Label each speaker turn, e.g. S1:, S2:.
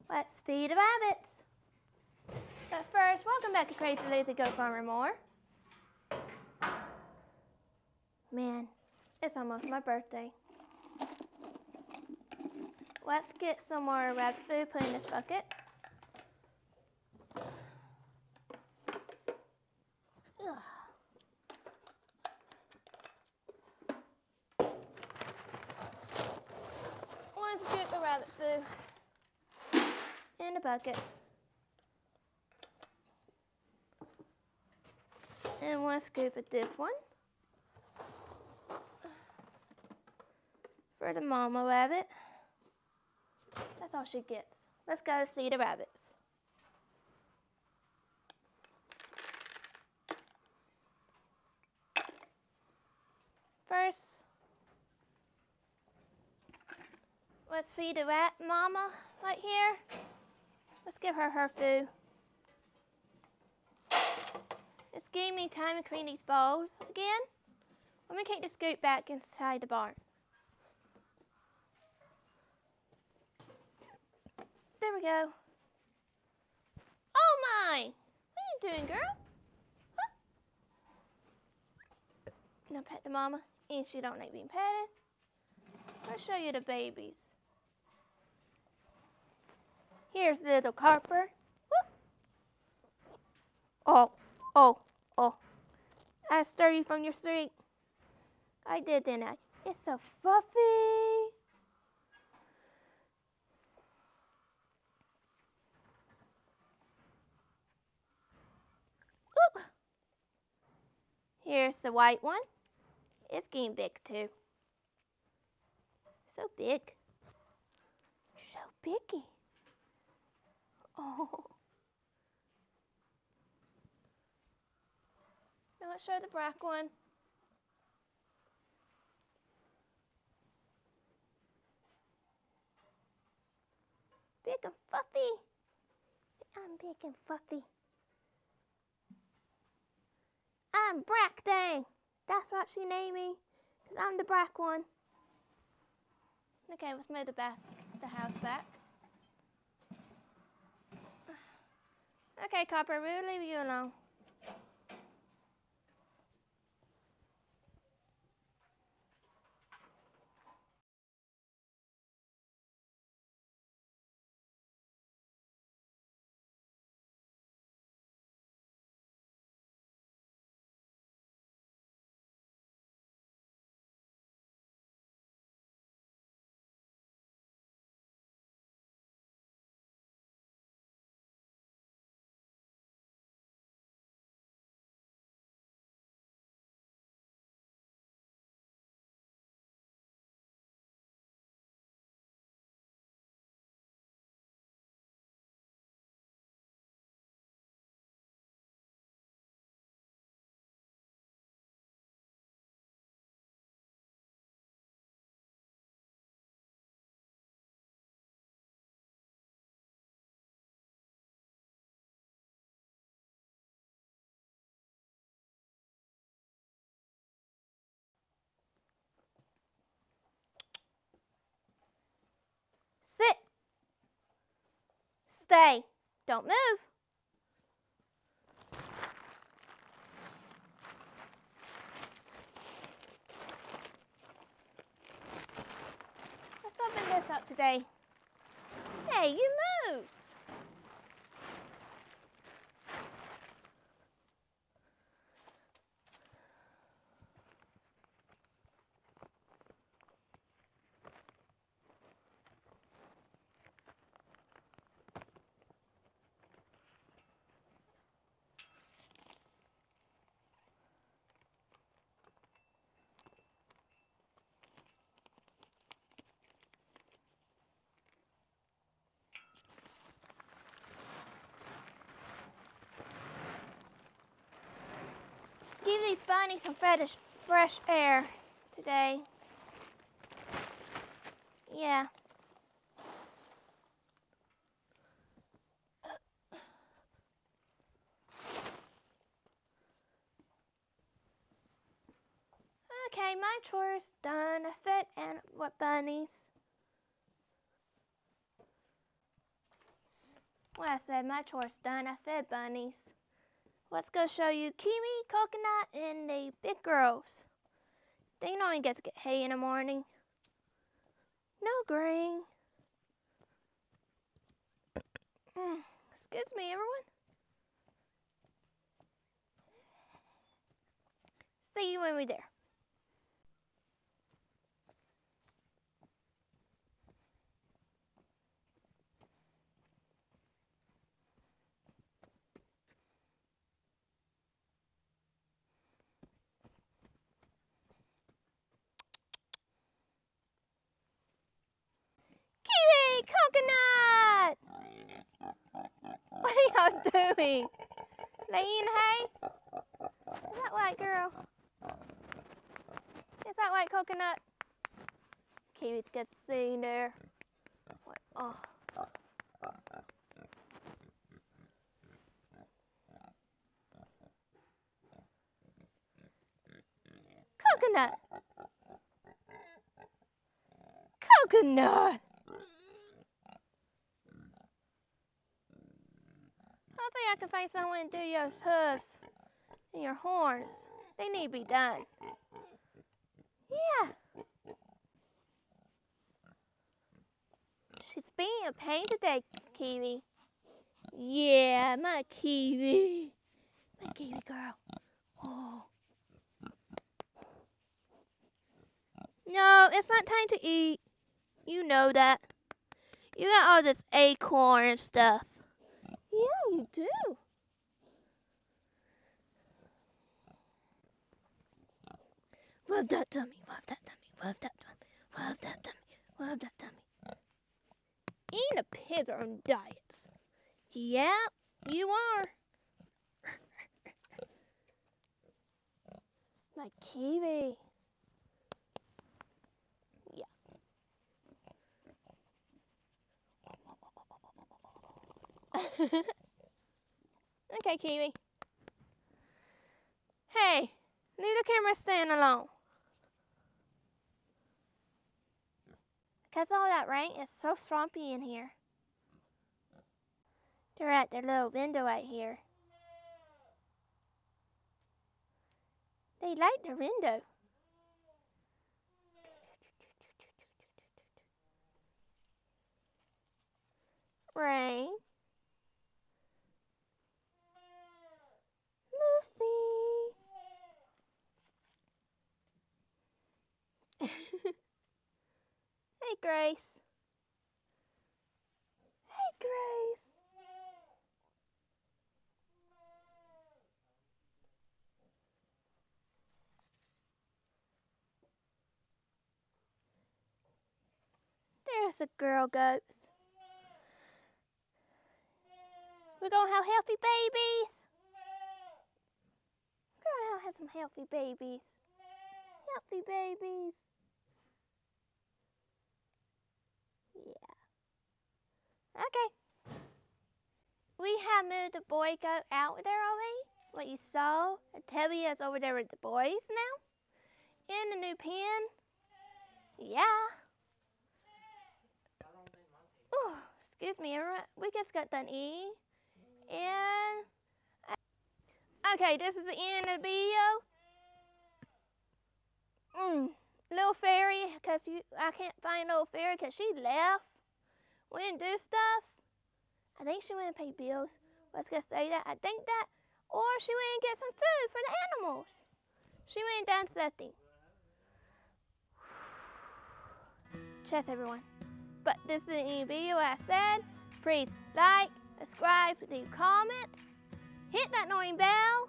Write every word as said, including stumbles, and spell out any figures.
S1: Let's feed the rabbits. But first, welcome back to Crazy Lazy Goat Farmer More. Man, it's almost my birthday. Let's get some more rabbit food put in this bucket. Ugh. One scoop of rabbit food in the bucket. And one scoop of this one for the mama rabbit. That's all she gets. Let's go see the rabbits. First, let's feed the rat mama right here. Let's give her her food. It's giving me time to clean these bowls again. Let me take the scoop back inside the barn. There we go. Oh my! What are you doing, girl? Huh? Now pet the mama. And she don't like being petted. Let's show you the babies. Here's the little Carper. Whoop. Oh, oh, oh. I stir you from your sleep. I did, didn't I? It's so fluffy. Oop. Here's the white one. It's getting big too. So big. So biggy. Oh. Now let's show the black one. Big and fluffy. I'm big and fluffy. I'm Brack Day. That's what she named me, because I'm the black one. Okay, let's move the, bas the house back. Okay, Copper, we'll leave you alone. Sit. Stay. Don't move. Let's open this up today. Hey, you move. Give these bunnies some fresh, fresh air today. Yeah. Okay, my chores done. I fed and what bunnies. Well, I said my chore's done. I fed bunnies. Let's go show you Kiwi, Coconut, and the big girls. They don't even get to get hay in the morning. No grain. Mm, excuse me, everyone. See you when we're there. Kiwi, Coconut! What are y'all doing? They eating hay? Is that white girl? Is that white Coconut? Kiwi's got seen there. What? Oh. Coconut! Coconut! Hopefully I can find someone to do your hooves and your horns. They need to be done. Yeah. She's being a pain today, Kiwi. Yeah, my Kiwi. My Kiwi girl. Oh. No, it's not time to eat. You know that. You got all this acorn and stuff. Yeah, you do. Rub that tummy, rub that tummy, rub that tummy, rub that tummy, rub that tummy. Even the pigs are on diets. Yeah, you are. My Kiwi. Yeah. Okay, Kiwi. Hey, leave the camera stand alone. Because all that rain is so swampy in here. They're at their little window right here. They like the window. Rain. Lucy. Hey, Grace. Hey, Grace. There's the girl goats. We're gonna have healthy babies. We're gonna have some healthy babies. Healthy babies. Yeah. Okay. We have moved the boy goat out there already. What you saw, Tubby is over there with the boys now. In the new pen. Yeah. Oh, excuse me, everyone. We just got done eating. And okay, this is the end of the video. Mm, little fairy, cause you, I can't find little fairy cause she left. We didn't do stuff. I think she went and pay bills. Let's just say that. I think that, or she went and get some food for the animals. She went and done something. Cheers, everyone. But this is the end of the video. I said, please like, subscribe, leave comments, hit that annoying bell.